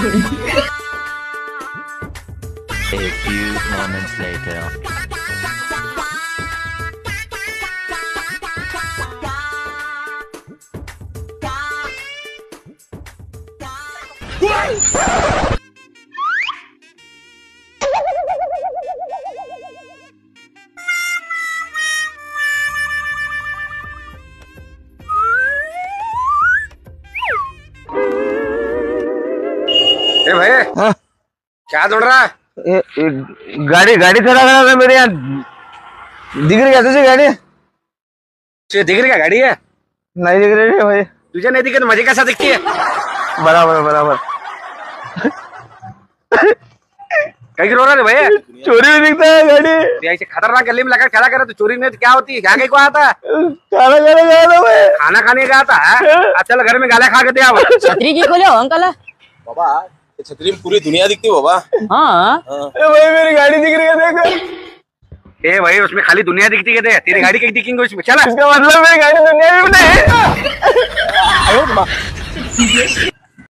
A few moments later. ए भाई क्या दौड़ रहा है? गाड़ी चला रहा था मेरे यहाँ। दिख रही है तुझे गाड़ी? तुझे दिख रही क्या गाड़ी है? नहीं दिख रही है भाई। तुझे नहीं दिखे तो मुझे कैसा दिखती है? बराबर कहीं रो रहा है भाई? चोरी भी दिखता है गाड़ी। ऐसे खतरनाक गली में लगा खड़ा करे तो चोरी नहीं तो क्या होती है? क्या कहीं को आता है? खाना खाने गया था भाई। खाना खाने का आता है? चल घर में गाला खा के दे आओ। छतरी की खोले हो अंकल? बाबा छतरी में पूरी दुनिया दिखती है बाबा। हाँ भाई मेरी गाड़ी दिख रही है देखो। ए भाई उसमें खाली दुनिया दिखती है, तेरी गाड़ी कहीं दिखेंगे उसमें? चला इसका मतलब मेरी गाड़ी दुनिया में नहीं है।